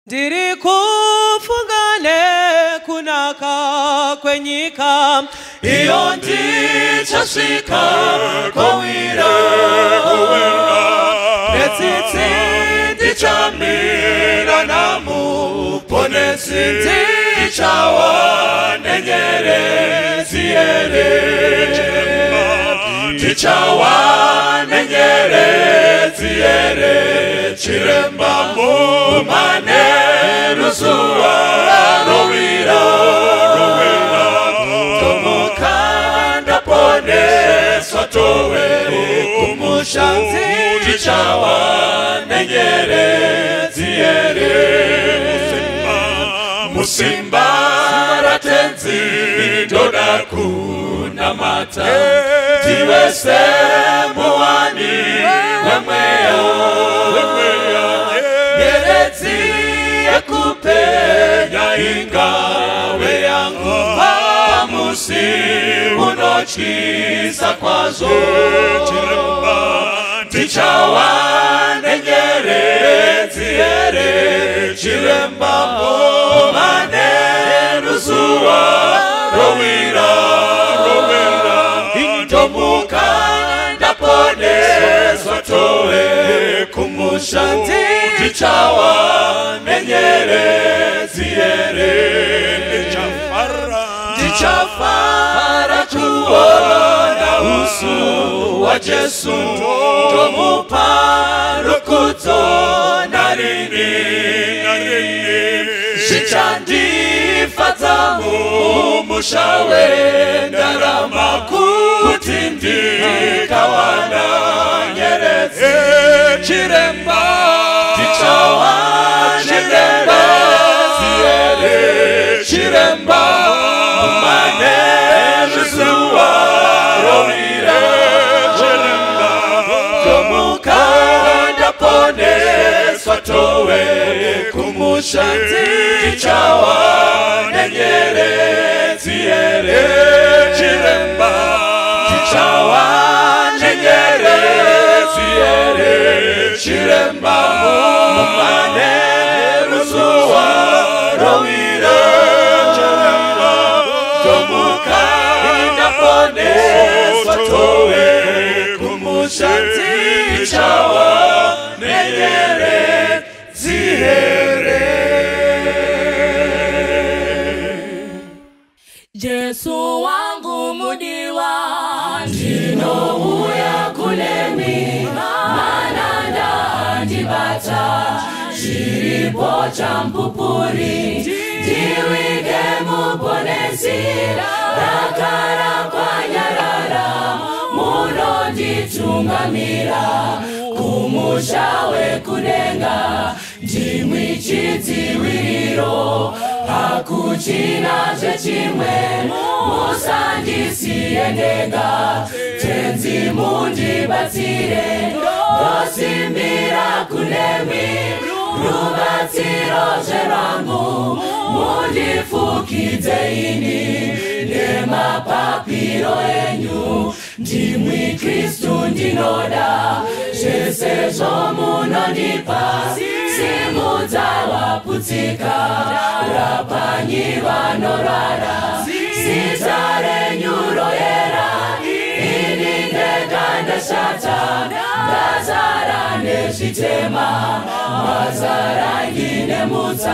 Ndiri kufungane kunaka kwenyika iyo ndichasvika kowira netsitsi ndichamira namuponesi ndichawa nenyerezi here ndichawa nenyerezi here chiremba mumane ruzuwa rowira tomukanda poneswa towe kumushanzi ndichawa nenyerezi here musimba ratenzi ndoda kunamata tivese muwani wemweya nyeredzi yekupenya ingawe yangu pamusi unotyisa kwazo ndichawa nenyeredzi here chiremba mumane ruzuwa rowira intomuka ndaponeswa towe kumushanzi ndichawa nenyerezi here ndichafara kuona uso wa Jesu ndomupa rukudzo narini zvichandifadza mumushawe ndarama kuti ndikawana nyeredzi chiremba ndichawa nyeredzi here chiremba mumane ruzuwa rowira tomuka ndaponeswa towe kumushanzi ndichawa nenyerezi here chiremba ndichawa nenyerezi here chiremba mumane ruzuwa rowira tomuka ndaponeswa towe kumushanzi ndichawa nenyerezi here. Jesu wangu mudiwa ndinouya kulemi mananda ndibata chiripo cha mpupuri ndiwike muponesi rakara kwa nyarara muno nditungamira kumushawe kudenga ndimwi chidziwiro hakuchina zvechimwe musandisiye ndega tenzi mundibatsire ndosimbira kunemi rubatsiro zverangu mundifukidze ini nemapapiro enyu ndimwi Kristu ndinoda zvese zvomunondipa simudza waputsika rapanyi vanorara zita renyu royera ini ndega ndashata ndazara nezvitema mazara nginemutsa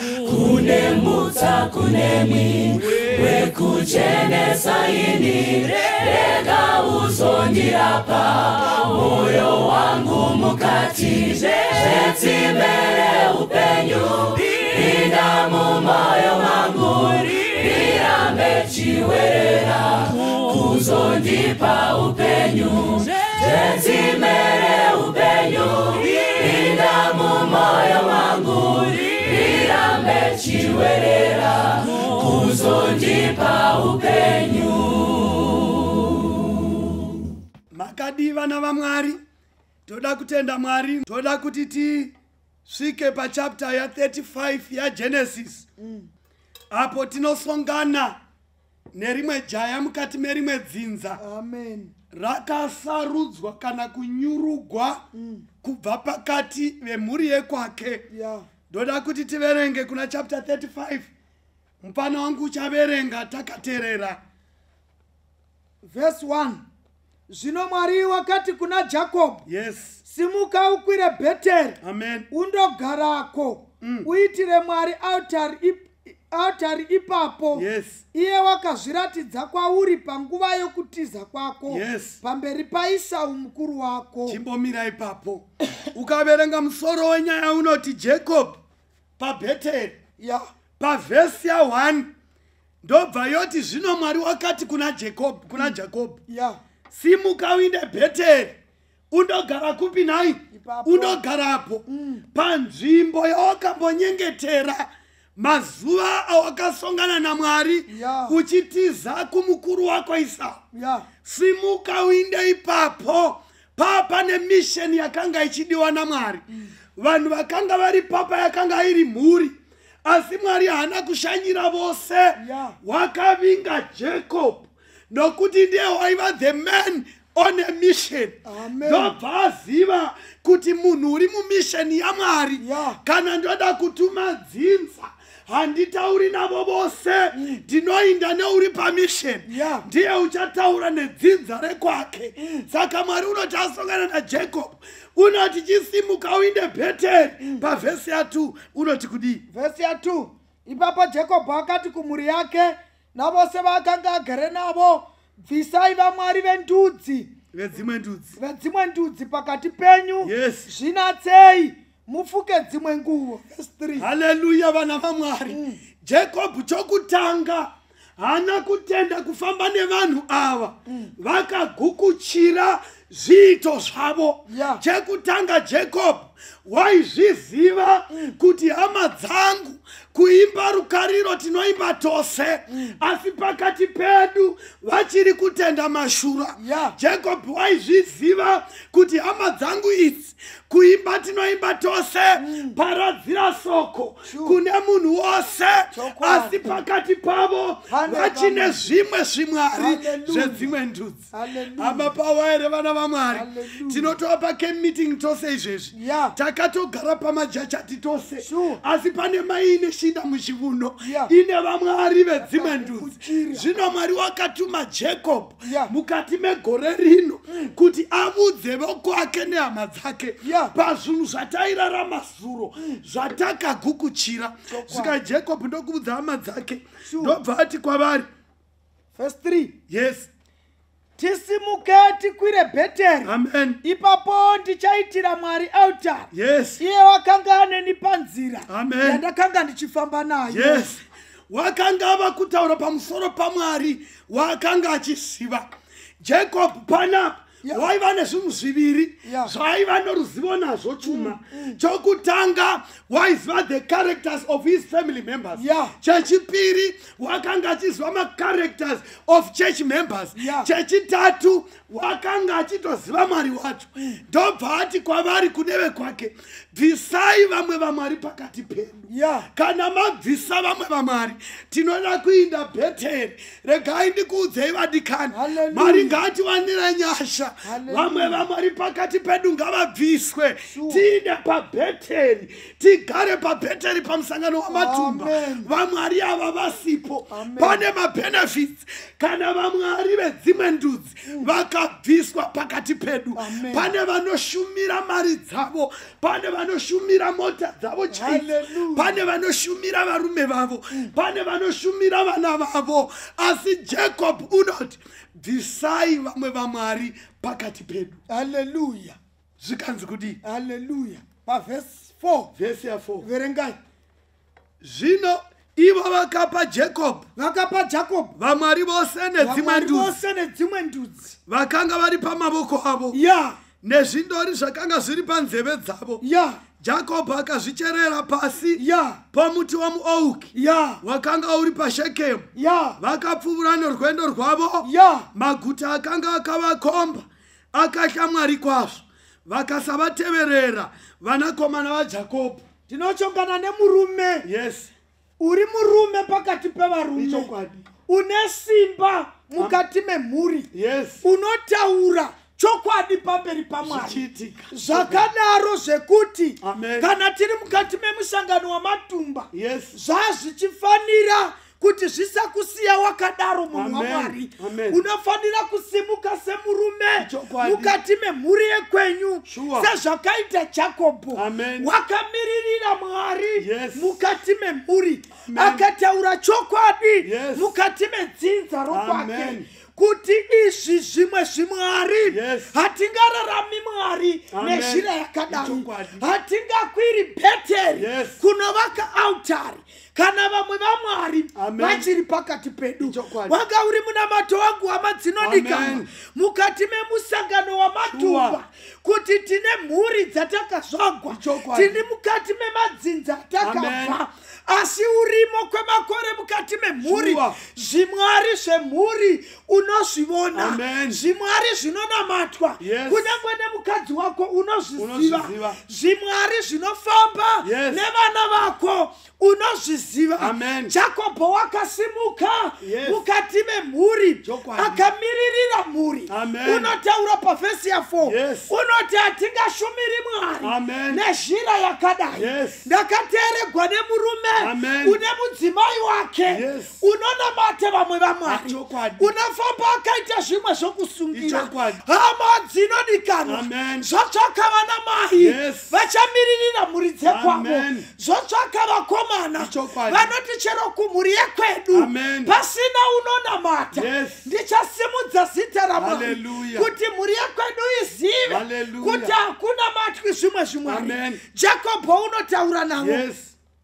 kunemwi wekuchenesa ini rega uzondirapa moyo wangu mukati zvetsime upenyu pinda mumoyo wangu rirambe chiwerera kuzondipa upenyu zvetsime upenyu pinda mumoyo wangu rirambe chiwerera kuzondipa upenyu. Makadi vana vaMwari, toda kutenda Mwari, toda kuti tisvike pachapter ya 35 ya Genesis. Apo tinosongana nerimwe jaya mukati merimwe dzinza. Amen. Rakasarudzwa kana kunyurugwa kubva pakati vemhuri yekwake ndoda kuti tiverenge kuna chapter 35. Mupana wangu uchaverenga takateerera. Verse 1. Zvino Mwari wakati kuna Jacob, Yes. simuka ukwire Bheteri, Amen. undogarako, uitire Mwari altari ipapo. Yes. Iye wakazviratidza kwauri panguva yokutiza kwako, Yes. pamberi paEsau mukuru wako. Chimbomira ipapo. Ukaverenga musoro wenyaya unoti Jacob paBheteri. Ya. Pavhesi ya 1 ndobva yoti zvino Mwari wakati kuna Jacob, Ya. simuka uinde Bheteri, undogara kupi nai? Ipapo. Undogarapo panzvimbo yawakambonyengetera mazuva awakasongana naMwari Ya. uchitiza kumukuru wako Esau. Ya. Simuka uinde ipapo. Papa nemisheni yakanga ichidiwa naMwari. Vanhu vakanga vari papa yakanga iri mhuri. Asi Mwari haana kushanyira vose. Yeah. Wakavinga Jacob nokuti ndiye waiva the man on a mission. Amen. Ndobva aziva kuti munhu uri mumisheni yaMwari. Yeah. Kana ndoda kutuma dzinza handitauri navo vose, ndinoinda neuri pamisheni. Yeah. Ndiye uchataura nedzinza rekwake. Saka Mwari unoti asongana naJacob unoti chisimuka uinde Bheteri. Pavhesi ya 2 unoti kudii? Verse ya 2. Ipapo Jacob akati kumhuri yake navose vakanga agere navo, bvisai vamwari vendudzi Vedzimwe ndudzi. pakati penyu. Yes. Zvinatsei mufuke dzimwe nguo. Verse 3. Haleluya vana vaMwari. Jacob chokutanga haana kutenda kufamba nevanhu ava vakagukuchira zviito zvavo. Yeah. Chekutanga Jacob waizviziva kuti hama dzangu kuimba rukariro tinoimba tose, asi pakati pedu vachiri kutenda mashura. Yeah. Jacob waizviziva kuti hama dzangu idzi kuimba tinoimba tose, paradzira soko kune munhu wose, Chokwadi. asi pakati pavo Hallelujah. vachine zvimwe zvimwari Hallelujah. zvedzimwe ndudzi. Hallelujah. Ama pawa here vana vaMwari. Hallelujah. Tinotova pake meeting tose izvezvi. Yeah. Takatogara pamajachati tose. Sure. Asi pane mai ine shinda muchivuno. Yeah. Ine vamwari vedzimwe ndudzi. Kuchira. Zvino Mwari wakatuma Jacob Yeah. mukati megore rino kuti avudze vokwake nehama dzake Yeah. pazvinhu zvatairarama zuro zvatakagukuchira. Saka Jacob ndokuvudza hama dzake. Sure. Ndobva ati kwavari. Verse 3. Yes. Tisimuke tikwire Bheteri, Amen. ipapo ndichaitira Mwari altari. Yes. Iye wakanga aneni panzira Amen. yandakanga ndichifamba nayo. Yes. Wakanga ava kutaura pamusoro paMwari wakanga achiziva. Jacob panapa Yeah. waiva nezvinhu zviviri Yeah. zvaiva noruzivo nazvo chuma. Chokutanga waiziva the characters of his family members. Yeah. Chechipiri wakanga achiziva macharacters of church members. Yeah. Chechitatu wakanga achitoziva Mwari wacho. Ndobva ati kwavari kuneve kwake, bvisai vamwe vaMwari pakati pedu. Yeah. Kana mabvisa vamwe vaMwari tinoda kuinda Bheteri. Regai ndikuudzei vadikani, Hallelujah. Mwari ngatiwanire nyasha. Hallelujah. Vamwe vaMwari pakati pedu ngavabviswe. Sure. Tiinde paBheteri, tigare paBheteri pamusangano wamatumba. Amen. VaMwari ava vasipo. Amen. Pane mabenefits kana vaMwari vedzimwe ndudzi vakabviswa pakati pedu. Amen. Pane vanoshumira mari dzavo, pane vanoshumira mota dzavo chaidzo, Hallelujah. pane vanoshumira varume vavo, pane vanoshumira vana vavo. Asi Jacob unoti bvisai vamwe vaMwari pakati pedu. Hallelujah. Zvikanzi kudii? Hallelujah. Verse 4. Vhesi ya 4. Verengai. Zvino ivo vakapa Jacob Vakapa Jacob vaMwari vose nedzimwe vamwari ndudzi vose nedzimwe ndudzi. vakanga vari pamaboko avo Ya. nezvindori zvakanga zviri panzeve dzavo. Ya. Jacob akazvicherera pasi Ya. pamuti wamuouki Ya. wakanga uri paShekemu. Ya. Vakapfuura norwendo rwavo. Ya. Maguta akanga akavakomba akatya Mwari kwazvo, vakasavateverera vanakomana vaJakobho. Tinochongana nemurume. Yes. Uri murume pakati pevarume. Ichokwadi. Une simba mukati memhuri. Yes. Unotaura chokwadi pamberi paMwari. Zvichiitika. Zvakadaro zvekuti Amen. kana tiri mukati memusangano wamatumba Yes. zvazvichifanira kuti zvisakusiya wakadaro munhu Amen. waMwari. Amen. Unofanira kusimuka semurume Chokwadi. mukati memhuri yekwenyu Sure. sezvakaita Jakobho. Amen. Wakamiririra Mwari Yes. mukati memhuri, Amen. akataura chokwadi Yes. mukati medzinza rokwake Amen. kuti izvi zvimwe zviMwari Yes. hatingararami Mwari Amen. nezhira yakadaro, Chokwadi. hatingakwiri Bheteri Yes. kunovaka altari kana vamwe vaMwari Amen. vachiri pakati pedu. Chokwadi. Wanga uri munamato wangu hama dzinodikanwa Amen. mukati memusangano wamatumba Sure. kuti tine mhuri dzatakazvagwa, Chokwadi. tiri mukati memadzinza Amen. atakabva, asi urimo kwemakore mukati memhuri. Sure. ZviMwari zvemhuri unozvivona, Amen. ZviMwari zvinonamatwa, Yes. kunyangwe nemukadzi wako unozviziva, Unozviziva. ZviMwari zvinofamba Yes. nevana vako unozviziva. Amen. Jakobho wakasimuka Yes. mukati memhuri, Chokwadi. akamiririra mhuri. Amen. Unotaura pavhesi ya4 Yes. unoti hatingashumiri Mwari Amen. nezhira yakadai. Yes. Ndakateregwa nemurume Amen. une mudzimai wake Yes. unonamata vamwe vaMwari, Chokwadi. unofamba akaita zvimwe zvokusungira. Chokwadi. Hama dzinodikanwa, Amen. zvotsvaka vana mai Yes. vachamiririra mhuri dzekwavo, Amen. zvotsvaka vakomana Chokwadi. vanoti chero kumhuri yekwedu Amen. pasina unonamata, Yes. ndichasimudza zita raMwari Hallelujah. kuti mhuri yekwedu izive Hallelujah. kuti hakuna matwi zvimwe zviMwari. Amen. Jakobho unotaura navo, Yes.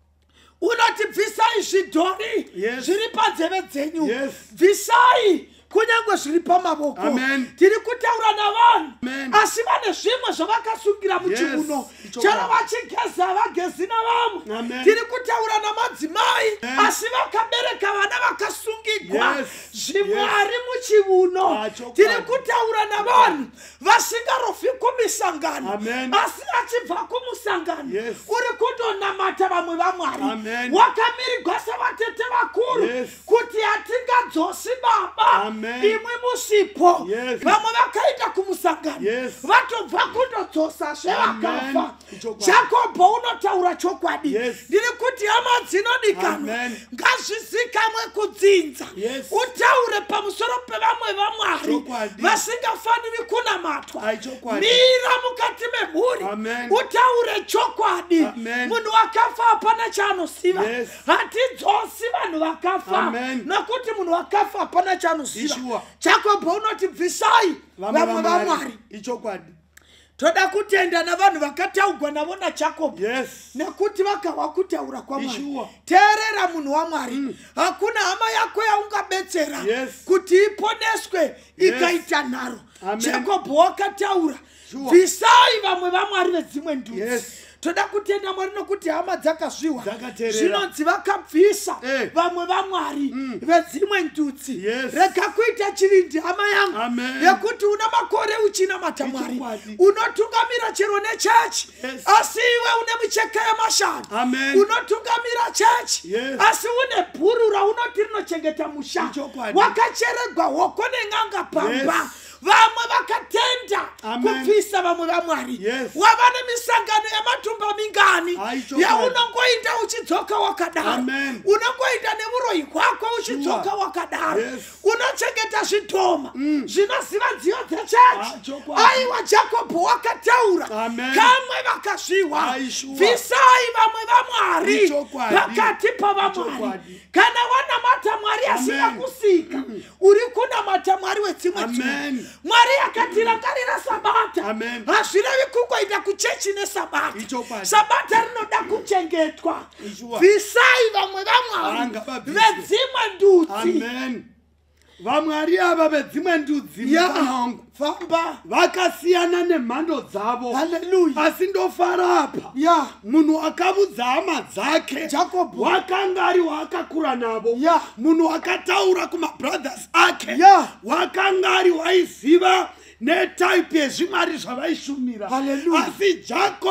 unoti bvisai zvidhori Yes. zviri panzeve dzenyu, Yes. bvisai kunyange zviri pamavoko. Amen. Tiri kutaura navanhu Amen. asi vane zvimwe zvavakasungira muchiuno, Yes. chero vachigeza havagezi navamwe. Amen. Tiri kutaura namadzimai Amen. asi vakabereka vana vakasungigwa Yes. zviMwari muchiuno. Ah, chokwadi. Tiri kutaura navanhu vasingarofi kumisangano Amen. asi achibva kumusangano Yes. uri kundonamata vamwe vaMwari, Amen. wakamirirwa sevatete vakuru Yes. kuti hatingadzosi baba Amen. imwe musipo. Yes. Vamwe vakaita kumusangano Yes. vatobva kundodzosa zvevakafa. Amen. Chokwadi. Jakobho unotaura chokwadi. Yes. Ndiri kuti hama dzinodikanwa, Amen. ngazvizikamwe kudzinza, Yes. utaure pamusoro pevamwe vaMwari Chokwadi. vasingafaniri kunamatwa. Ai, chokwadi. Mira mukati memhuri, Amen. utaure chokwadi. Amen. Munhu wakafa hapana chaanoziva. Yes. Hatidzosi vanhu vakafa, Amen. nokuti munhu wakafa hapana chaanoziva. Ishuwa. Jakobho unoti bvisai vamwe vaMwari. Ichokwadi. Toda kutenda navanhu vakataurwa navo naJakobho, Yes. nekuti vakawa kutaura kwaMwari. Ishuwa. Teerera munhu waMwari, hakuna hama yako yaungabetsera Yes. kuti iponeswe Yes. ikaita nharo. Amen. Jakobho wakataura, Sure. bvisai vamwe vaMwari vedzimwe ndudzi. Yes. Toda kutenda Mwari nokuti hama dzakazviwa Dzakateerera. zvinonzi vakabvisa vamwe vaMwari vedzimwe ndudzi. Yes. Rega kuita chivindi hama yangu Amen. yekuti una makore uchinamata Mwari, Ichokwadi. unotungamira chero nechechi, Yes. asi iwe une micheka yemashango. Amen. Unotungamira chechi, Yes. asi une bhuru raunoti rinochengeta musha. Ichokwadi. Wakacheregwa hoko nen'anga pamba. Yes. Vamwe vakatenda Amen. kubvisa vamwe vaMwari. Yes. Wava nemisangano yematumba mingani Ai, chokwadi. yaunongoita uchidzoka wakadaro. Amen. Unongoita neuroyi hwako uchidzoka Sure. wakadaro. Yes. Unochengeta zvitoma zvinoziva nziyo Ah, dzechechi. chokwadi. Aiwa, Jakobho wakataura, Amen. kamwe vakazviwa, Ai, sure. bvisai vamwe vaMwari Ichokwadi. pakati pavaMwari. Ichokwadi. Kana wanamata Mwari asina Amen. kusika, uri kunamata Mwari wedzimwe Amen. ndudzi. Mwari akatirangarira Sabata, Amen. hazvirevi kungoita kuchechi neSabata. Ichokwadi. Sabata rinoda kuchengetwa. Ishuwa. Bvisai vamwe vaMwari Angababviswe. vedzimwe ndudzi. Amen. VaMwari ava vedzimwe ndudzi Ya, mukana wangu famba. vakasiyana nemhando dzavo, Haleluya. asi ndofara apa Ya, munhu akabudza hama dzake Jakobho. wakanga ari waakakura navo, Ya. munhu akataura kumabrothers ake, Ya. wakanga ari waiziva netaipi yezvimwari zvavaishumira. Hallelujah. Asi Jacob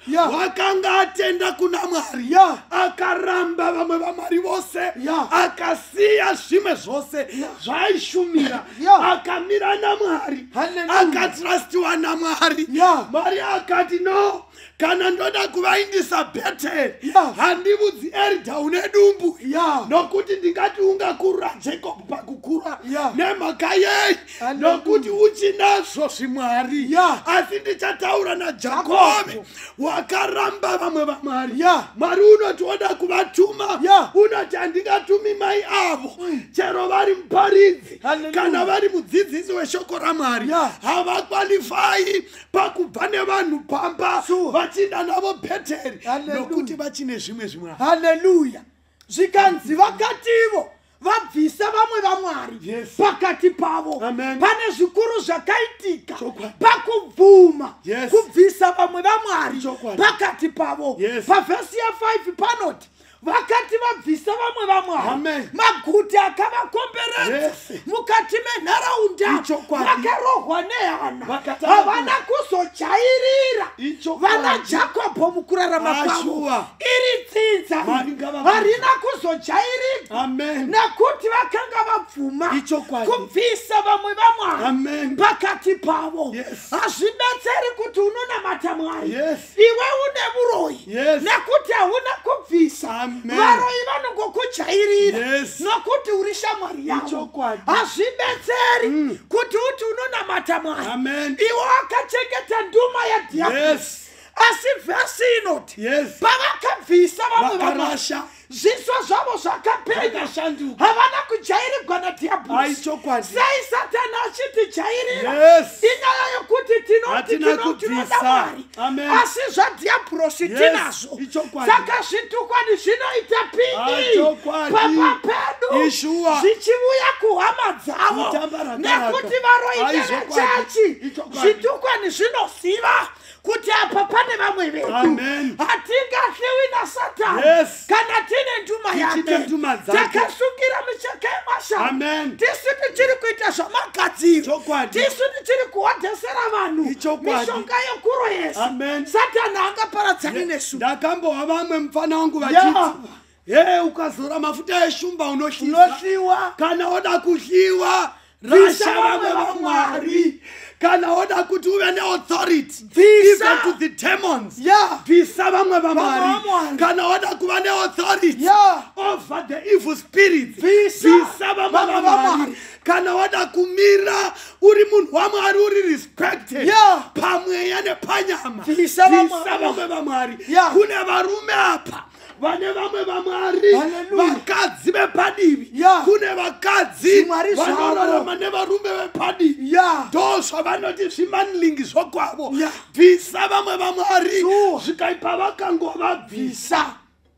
Yeah. wakanga atenda kuna Mwari, Yeah. akaramba vamwe vaMwari vose, Yeah. akasiya zvimwe zvose zvaishumira, Yeah. akamira naMwari, Hallelujah. akatrastiwa naMwari. Yeah. Mwari akati no, kana ndoda kuvaindisa Bheteri, Yeah. handivudzi Eridha une dumbu, Yeah. nokuti ndingati ungakurura Jacob pakukura Yeah. nemhaka yei, Hallelujah. nokuti uchinazvo zvimwari. Yeah. Asi ndichataura naJakobho, wakaramba vamwe vaMwari. Yeah. Mwari unoti oda kuvatuma, Yeah. unoti handingatumi mai avo, chero vari muparidzi Hallelujah. kana vari mudzidzisi weshoko raMwari, Yeah. havakwalifai pakubva nevanhu pamba Sure. vachinda navo Bheteri, Hallelujah. nokuti vachine zvimwe zvimwari. Haleluya. Zvikanzi vakativo vabvisa vamwe vaMwari Yes. pakati pavo. Amen. Pane zvikuru zvakaitika Chokwadi. pakubvuma Yes. kubvisa vamwe vaMwari Chokwadi. pakati pavo. Yes. Pavhesi ya5 panoti vakati vabvisa vamwe vaMwari, Amen. maguta akavakomberedza Yes. mukati menharaunda Ichokwadi. vakarohwa nehana, Vakatanga havana kuzojairira Ichokwadi. vana Jakobho mukurarama kwavo. Ashua. Iri tsinza Mwari ngavakudzwe. harina kuzojairika Amen. nekuti vakanga vabvuma Ichokwadi. kubvisa vamwe vaMwari Amen. pakati pavo. Yes. Hazvibetseri kuti unonamata Mwari Yes. iwe une uroyi, Yes. nekuti hauna kubvisa. Amen. Varoyi vanongokujairira Yes. nokuti uri shamwari yavo. Ichokwadi. Hazvibetseri kuti uti unonamata Mwari Amen. iwe wakachengeta nduma yadhiabhori. Yes. Asi vhesi inoti Yes. pavakabvisa vamwe vaMwari, Vakarasha. zviso zvavo zvakapenya, Vakashanduka. havana kujairirwa nadhiabhori. Aichokwadi. Sei Satani achitijairira? Yes. Inyaya yokuti tinoti Hatina tinoda kubvisa. Mwari, Amen. asi zvadhiabhurosi Yes. tinazvo. Ichokwadi. Saka zvitukwani zvinoita pini Ichokwadi. papa pedu Ishua. zvichiuya kuhama dzavo, Kutambara nekuti karaka. varoyi Aichokwadi. vechechi Ichokwadi. zvitukwani zvinoziva kuti apa pane vamwe vedu. Amen. Hatingahliwi naSatani Yes. kana tine nduma Tichine yake. nduma dzake. Takasungira micheka yemashango. Amen. Tisu tichiri kuita zvamagadziro. Chokwadi. Tisu tichiri kuhodhesera vanhu Ichokwadi. mishonga yekuroyesa. Amen. Satani haangaparadzani nesu. Ndakambowa vamwe mufana wangu Yeah. vachiti ukazora mafuta eshumba unohlisa, Unohliwa. kana oda kuhliwa Bvisa rasha vamwe vamwe vaMwari, kana oda kuti uve neauthority Bvisa. even to the demons, Yeah. bvisa vamwe Vamwe vaMwari, vaMwari. kana oda kuva neauthority Yeah. over the evil spirits, Bvisa bvisa vamwe vamwe vaMwari, vaMwari. kana oda kumira uri munhu waMwari uri respected Yeah. pamweya nepanyama, Bvisa vamwe vamwe vaMwari. Yeah. Kune varume apa vane vamwe vaMwari, Hallelujah. vakadzi vepadivi, Yeah. kune vakadzi Zvimwari zvavo. vanorarama nevarume vepadivi, Yeah. ndo zvavanoti zvimanlingi zvokwavo. Yeah. Bvisa vamwe vaMwari, Sure. zvikaipa vakangovabvisa Bvisa.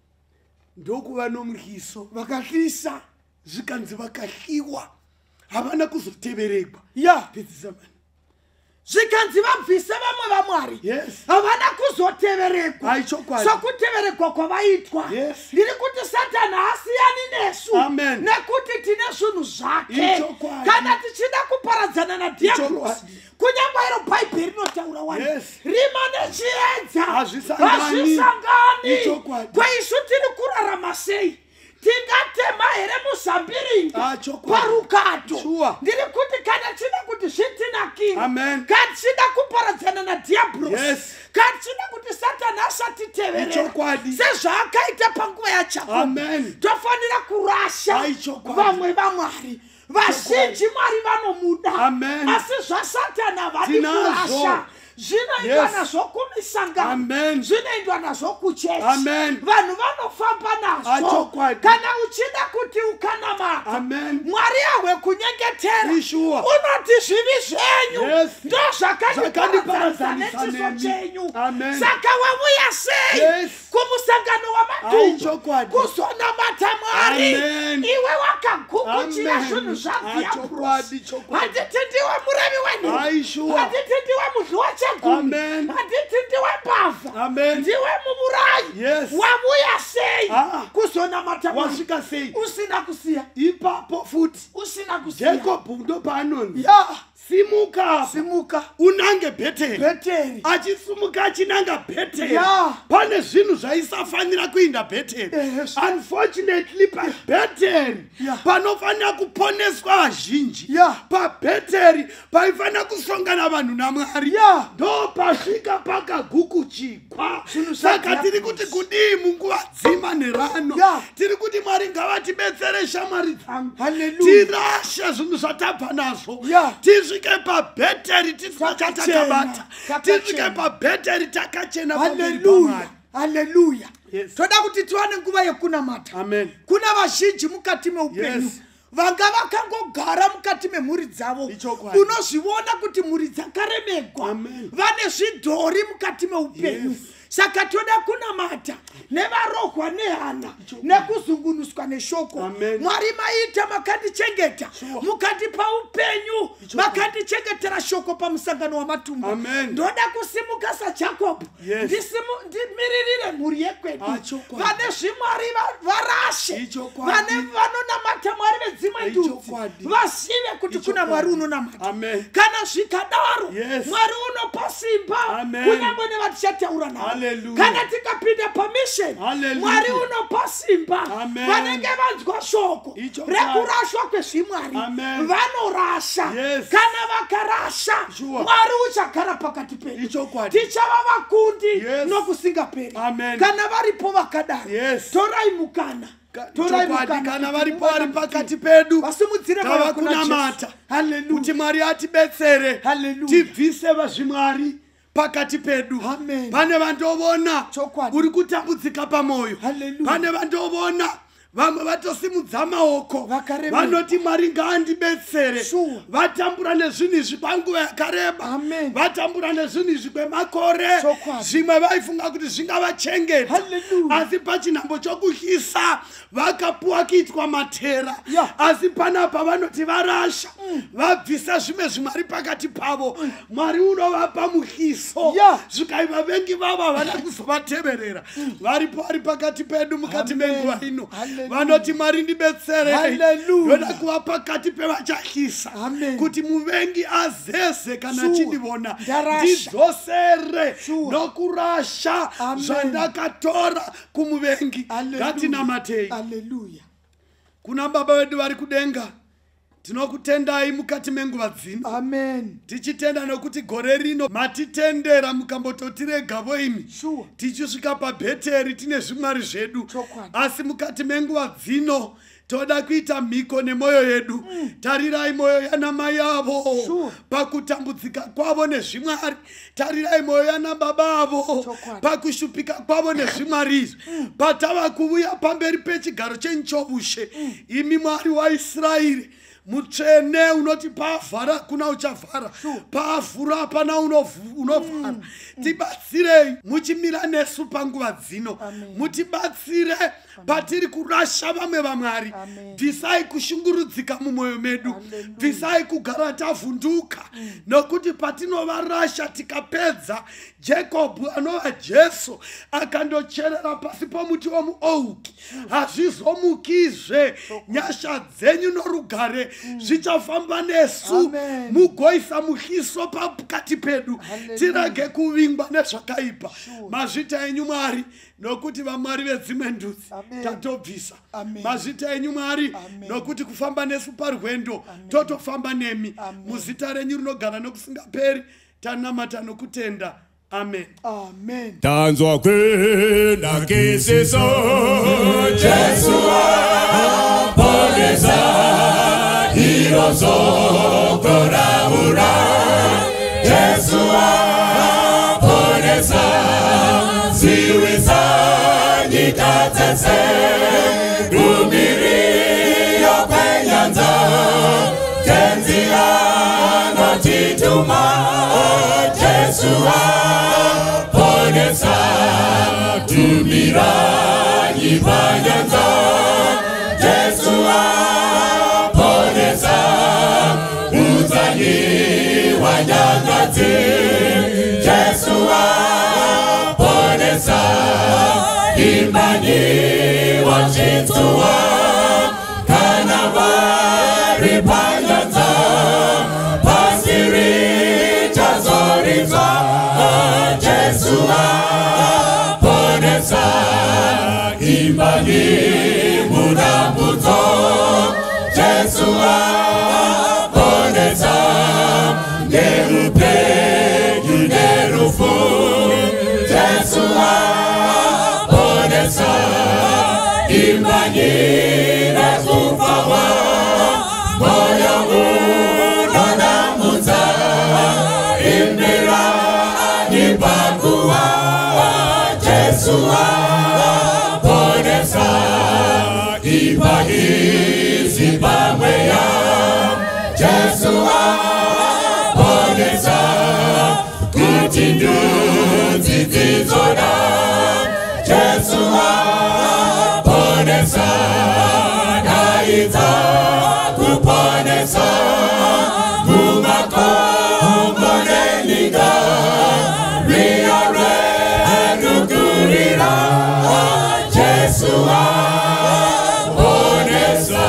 ndokuva nomuryiso, Vakahlisa. zvikanzi vakahliwa, havana kuzoteveregwa. Yeah. Pedzisa mani. Zvikanzi vabvisa vamwe vaMwari, Yes. havana kuzoteveregwa. Aichokwadi. Sokuteveregwa kwavaitwa Yes. ndiri kuti Satani haasiyani nesu, Amen. nekuti tine zvinhu zvake. Ichokwadi. Kana tichida kuparadzana nadhiabhurosi, Ichokwadi. kunyangwa iro bhaibheri rinotaura wani, Yes. rima nechiedza Hazvisangani. hazvisangani. Ichokwadi. Kwaisu tiri kurarama sei? Tingatema here muzambiringi Chokwadi. parukato. Sure. Ndiri kuti kana chida kuti zvitinakire, Amen. kachida kuparadzana nadhiabhurosi, Yes. kachida kuti Satani asatiteverera Ichokwadi. sezvaakaita panguva yaJakobho, Amen. tofanira kurasha Ichokwadi. vamwe vaMwari. Vazhinji Mwari vanomuda, Amen. asi zvaSatani havadi Tinazvo. kurasha. Zvinoendwa Yes. nazvo kumisangano, Amen. zvinoendwa nazvo kuchechi. Amen. Vanhu vanofamba nazvo. Achokwadi. Kana uchida kuti ukanamata Amen. Mwari ahwe kunyengetera, Ishua. unoti zvivi zvenyu Yes. ndo zvakandiparadzanisa Zvakandiparadzanisa nechiso nemi. chenyu. Amen. Saka wamuya sei Yes. kumusangano wamatumba Aichokwadi. kuzonamata Mwari? Amen. Iwe wakagukuchira Amen. zvinhu Achokwadi, zvadhiabhurosi. chokwadi. Handiti ndiwe murevi wenhema, Aishua. handiti ndiwe mudli wechegumi, Amen. handiti ndiwe mbavha, Amen. ndiwe mumurayi. Yes. Wamuya sei kuzonamata Mwari Wasvika sei? usina kusiya, Ipapo futi usina kusiya? Jacob ndo paanonzi Yeah. simuka unange bheteri achisumuka achinanga bheteri pane zvinhu zvaisafanira kuinda bheteri unfortunately pabheteri panofanira kuponeswa vazhinji pabheteri paifanira kusongana vanhu naMwari ndo pasvika pakagukuchigwa saka tiri kuti kudii munguva dzima nerano tiri kuti Mwari ngavatibetsere shamwari dzangu tirashe zvinhu zvatabva nazvo tisvike pabheteri tisina chatakabata tisvike pabheteri takachena pamberi paMwari. Haleluya. Toda kuti tiwane nguva yekunamata. Kuna vazhinji mukati meupenyu vanga vakangogara mukati memhuri dzavo unozviona kuti mhuri dzakaremegwa vane zvidhori mukati meupenyu saka toda kunamata nevarohwa nehana nekuzungunuswa neshoko Mwari maita makandichengeta mukati paupenyu makandichengetera shoko pamusangano wamatumba ndoda kusimuka saJakobo ndimiririre mhuri yekwedu vane zvimwari varashe vane vanonamata Mwari vedzimwe ndudzi vazive kuti kuna Mwari unonamata kana zvikadaro Mwari unopa simba kunyange nevatichataura navo kana tikapinda pamisheni Mwari unopa simba vanenge vanzwa shoko rekurashwa kwezvimwari vanorasha kana vakarasha Mwari uchagara pakati pedu tichava vakundi nokusingaperi kana varipo vakadaro torai mukana kana varipo vari pakati pedu tava kunamata kuti Mwari atibetsere tibvise vazvimwari pakati pedu. Pane vandovona uri kutambudzika pamoyo pane vandovona vamwe vatosimudza maoko vanoti Mwari ngaandibetsere vatambura nezvinhu izvi panguva yakareba vatambura nezvinhu izvi kwemakore zvimwe vaifunga kuti zvingavachengeta asi pachinhambo chokuhisa vakapuwa kuitwa matera asi panapa vanoti varasha vabvisa zvimwe zvimwari pakati pavo Mwari unovapa muhiso zvikaiva vengi vavo havana kuzovateverera varipo vari pakati pedu mukati menguva ino vanoti Mwari ndibetsere ndoda kuva pakati pevachahisa kuti muvengi azeze kana chindivona ndidzosere nokurasha zvandakatora kumuvengi ngatinamatei. Kuna baba vedu vari kudenga tinokutendai mukati menguva dzino tichitenda nokuti gore rino matitendera mukambototiregavo imi tichisvika pabheteri tine zvimwari zvedu asi mukati menguva dzino toda kuita mhiko nemoyo yedu tarirai moyo yanamai avo pakutambudzika kwavo nezvimwari tarirai moyo yanababa avo pakushupika kwavo nezvimwari izvi patava kuuya pamberi pechigaro chenyu chovushe imi Mwari waIsraeri mutsvene unoti pavhara kuna uchavhara pavhura hapana unovhara tibatsirei muchimira nesu panguva dzino mutibatsire patiri kurasha vamwe vaMwari bvisai kushungurudzika mumwoyo medu bvisai kugara tavhunduka nokuti patinovarasha tikapedza Jacob anova Jesu akandocherera pasi pomuti womuouki hazvizomukizve nyasha dzenyu norugare zvichafamba nesu mugoisa muhiso pakati pedu tirage kuvingwa nezvakaipa mazvita enyu Mwari nokuti vaMwari vedzimwe ndudzi tatobvisa mazvita enyu Mwari nokuti kufamba nesu parwendo totofamba nemi muzita renyu rinogara nokusingaperi tanamata nokutenda. Amen. Amen. Tanzwa kwenda kisiso Jesu apoleza hirozo koraura Jesu apoleza ziwiza nyitatese rumiri yokwenyanza tenzi anotituma Jesu aponesa tumira nyipanyanza Jesu aponesa uzanyi wanyangazi Jesu aponesa imani wachitsuwa kana vari panyanza pasi imbanyi murambuzo Jesu aboneza ngerupenyu nerufu Jesu aboneza imbanyi nekufawa moyo unonamunza imira nipanguwa Jesu aboneza imbanyi zibamweya Jesu aboneza kuti ndudzi dzizoda Jesu aboneza daidza kuponesa mumakombo nenyika riyo renugurira Jesu aboneza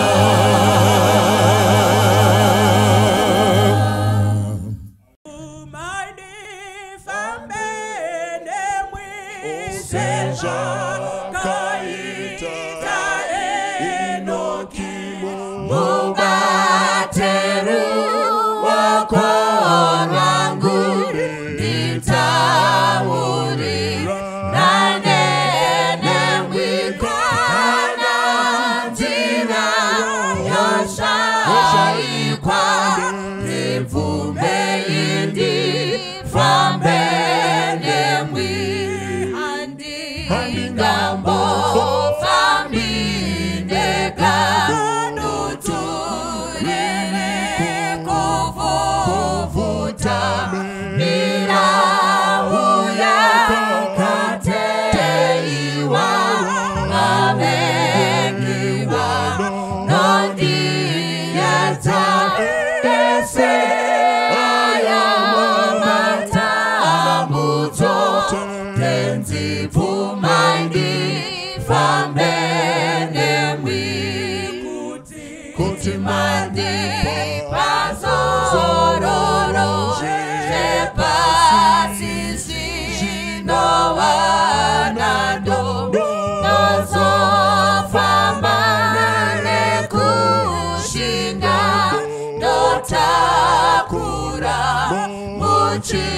Takura muchi